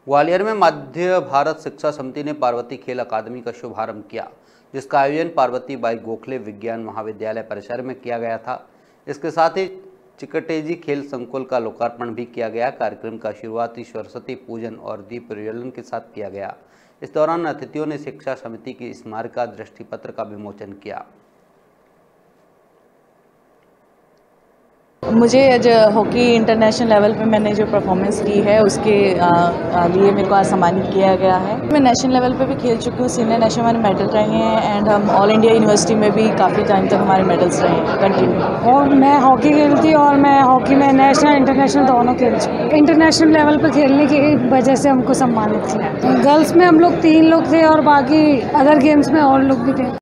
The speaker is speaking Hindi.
ग्वालियर में मध्य भारत शिक्षा समिति ने पार्वती खेल अकादमी का शुभारंभ किया, जिसका आयोजन पार्वती बाई गोखले विज्ञान महाविद्यालय परिसर में किया गया था। इसके साथ ही चिकटेजी खेल संकुल का लोकार्पण भी किया गया। कार्यक्रम का शुरुआती सरस्वती पूजन और दीप प्रज्वलन के साथ किया गया। इस दौरान अतिथियों ने शिक्षा समिति की स्मारिका दृष्टिपत्र का विमोचन किया। मुझे आज हॉकी इंटरनेशनल लेवल पे मैंने जो परफॉर्मेंस की है उसके लिए मेरे को आज सम्मानित किया गया है। मैं नेशनल लेवल पे भी खेल चुकी हूँ, सीनियर नेशनल हमारे मेडल रहे हैं एंड हम ऑल इंडिया यूनिवर्सिटी में भी काफ़ी टाइम तक हमारे मेडल्स रहे हैं कंटिन्यू। और मैं हॉकी खेलती और मैं हॉकी में नेशनल इंटरनेशनल दोनों खेल चुकी हूँ। इंटरनेशनल लेवल पे खेलने की वजह से हमको सम्मानित किया। गर्ल्स में हम लोग 3 लोग थे और बाकी अदर गेम्स में और लोग भी थे।